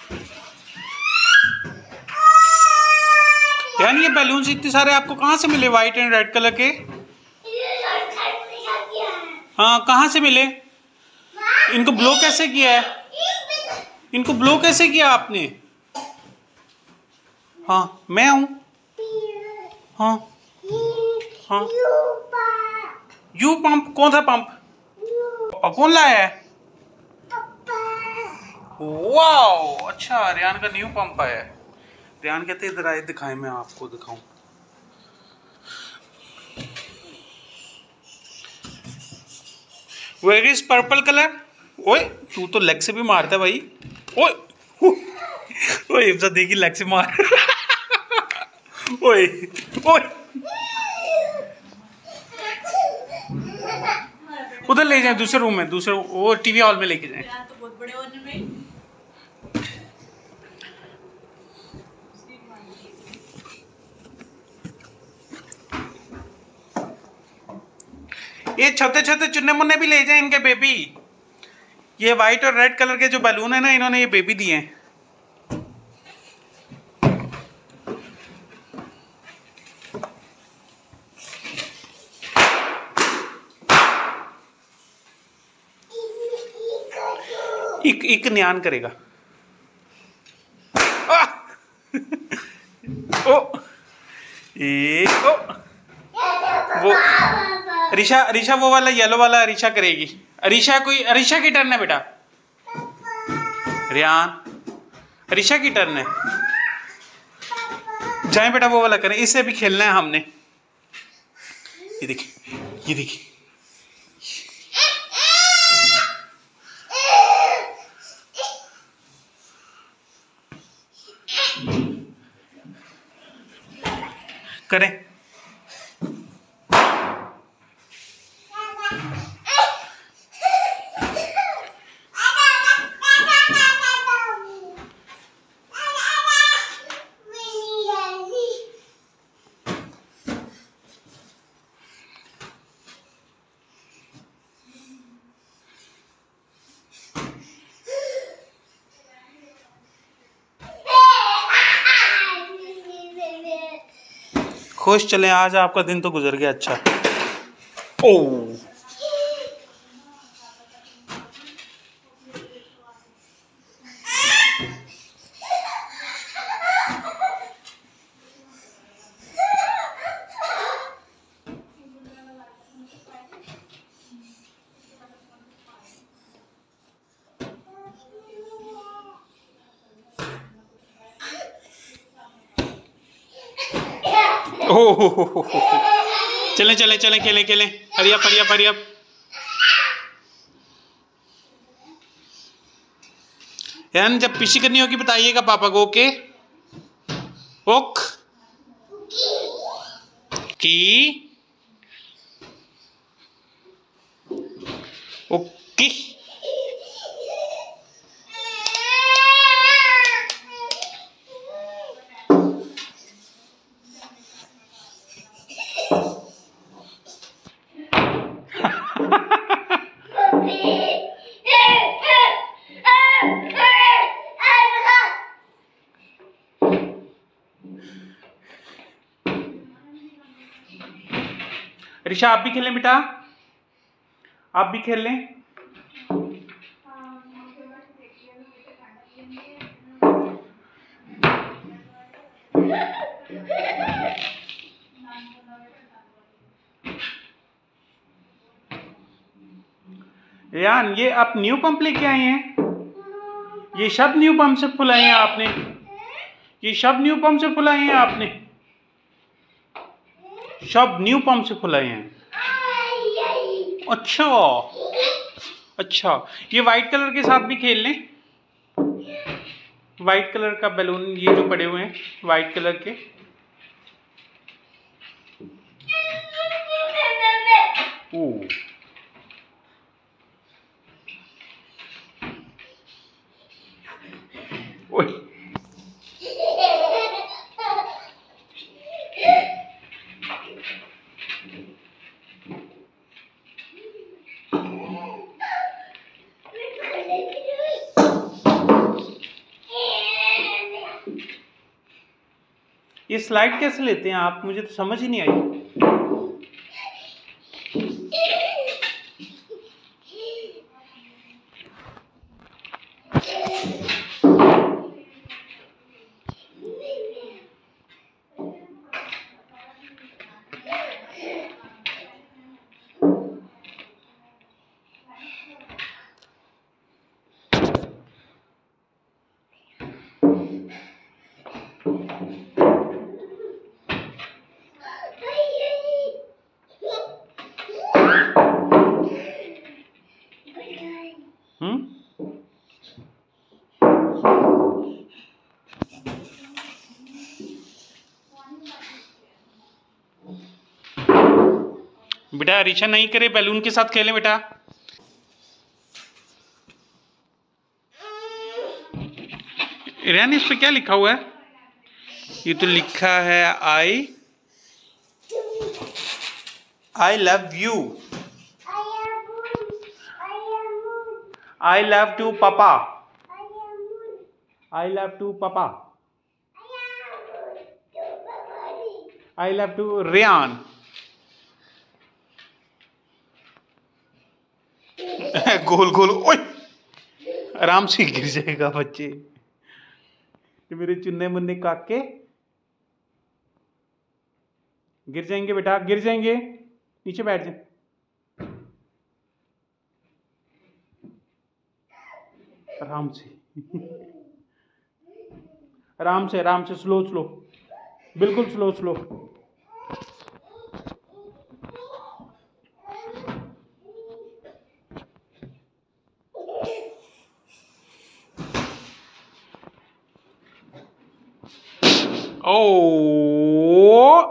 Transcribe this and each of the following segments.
यानी ये बैलून्स इतने सारे आपको कहाँ से मिले, व्हाइट एंड रेड कलर के? हाँ, कहाँ से मिले? इनको ब्लो कैसे किया है? इनको ब्लो कैसे किया आपने? हाँ, मैं हूँ। हाँ हाँ, यू पंप कौन सा पंप? कौन लाया है? वाओ, अच्छा, रियान का न्यू पंप आया है। रियान कहते इधर आए, दिखाएं, मैं आपको दिखाऊं। Where is purple colour? ओए, तू तो लेग से भी मारता है भाई। ओए ओए, इफ्जा देखी लेग से मार। ओए ओए, उधर ले जाए, दूसरे रूम में, दूसरे वो टीवी हॉल में लेके जाए। तो बहुत बड़े होने में। ये छोटे छोटे चुन्ने मुन्ने भी ले जाए इनके बेबी। ये व्हाइट और रेड कलर के जो बैलून है ना, इन्होंने ये बेबी दिए हैं। एक न्यान करेगा। ओ एक ओ, वो अरीशा वो वाला येलो वाला अरीशा करेगी। अरीशा की टर्न है बेटा। रियान, अरीशा की टर्न है। जाए बेटा, वो वाला करें, इससे भी खेलना है हमने। ये देखिए, ये देखिए। करें। खुश चलें, आज आपका दिन तो गुजर गया अच्छा। ओ ओह, चलें चलें चलें, खेलें खेलें, hurry up hurry up hurry up. यार जब पीछे करनी होगी बताइएगा पापा को। ओके, ओक की ओके। ऋषा, आप भी खेलें बेटा, आप भी खेल लें। यान, ये आप न्यू पंप लेके आए हैं? ये सब न्यू पंप से फुलाए हैं आपने? ये सब न्यू पंप से फुलाए हैं आपने? सब न्यू पंप से फुलाए हैं? अच्छा अच्छा, ये व्हाइट कलर के साथ भी खेल लें। व्हाइट कलर का बैलून, ये जो पड़े हुए हैं व्हाइट कलर के। ओह, ओए, ये स्लाइड कैसे लेते हैं आप? मुझे तो समझ ही नहीं आई। बेटा रिशा नहीं करे, बैलून के साथ खेलें बेटा। रेहान इस पे क्या लिखा हुआ है? ये तो लिखा है I love you. I love to पापा। आई लव टू पापा। I love to Rehan. गोल गोल, ओए आराम से गिर जाएगा बच्चे। ये मेरे चुन्ने मुन्ने काके गिर जाएंगे बेटा, गिर जाएंगे। नीचे बैठ जाए। आराम से आराम से आराम से, स्लो स्लो, बिल्कुल स्लो स्लो। ओ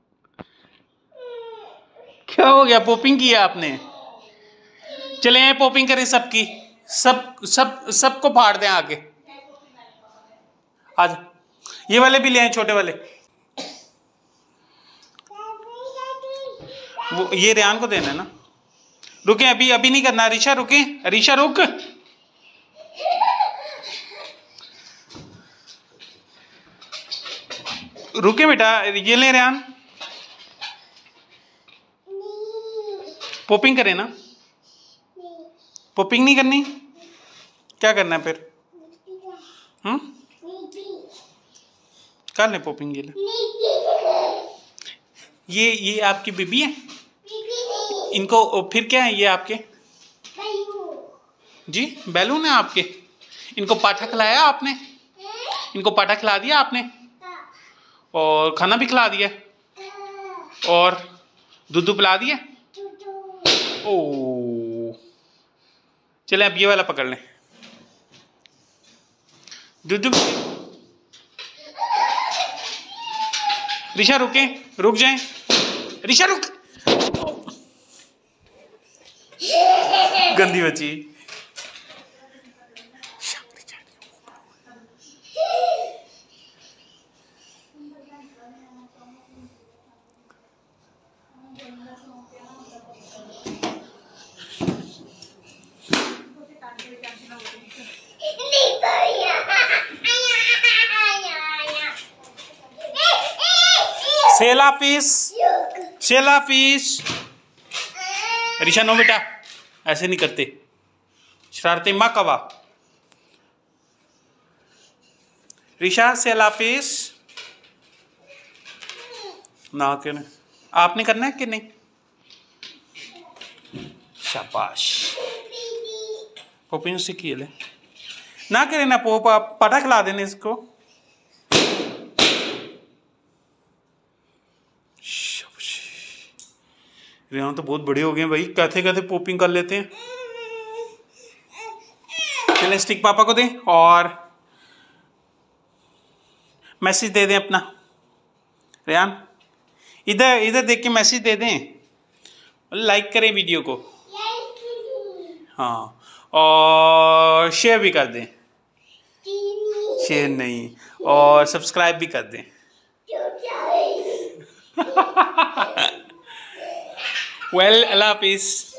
क्या हो गया? पॉपिंग किया आपने? चले आए पॉपिंग करें सबकी, सबको फाड़ दें आगे। आज ये वाले भी ले आए, छोटे वाले। वो ये रेहान को देना है ना। रुके, अभी अभी नहीं करना। रिशा रुके, रिशा रुक। रुके बेटा, ये ले रेहान। पॉपिंग करें ना? पॉपिंग नहीं करनी? क्या करना है फिर? कर ले पॉपिंग। ये आपकी बेबी है? इनको फिर क्या है ये आपके? जी बैलून है आपके। इनको पाठा खिलाया आपने? इनको पाठा खिला दिया आपने? और खाना भी खिला दिया? और दूध पिला दिया? ओ चले अब ये वाला पकड़ लें। दूध। रिशा रुके, रुक जाएं। रिशा रुक। गंदी बच्ची। Selfish, selfish. Risha no बेटा, ऐसे नहीं करते, शरारते माँ कवा। रिशा सेला फिश ना, क्यों नहीं? आपने करना है कि नहीं? शाबाश। पोपिन से किए ले ना करे ना, पोपा पटा खिला देने इसको। रेहान तो बहुत बड़े हो गए भाई, कहते कहते पोपिंग कर लेते हैं। चले स्टिक पापा को दें और मैसेज दे दें अपना। रेहान इधर इधर देख के मैसेज दे दें, लाइक करें वीडियो को। हाँ, और शेयर भी कर दें। शेयर नहीं, और सब्सक्राइब भी कर दें। वेल, अल्लाह हाफिज़।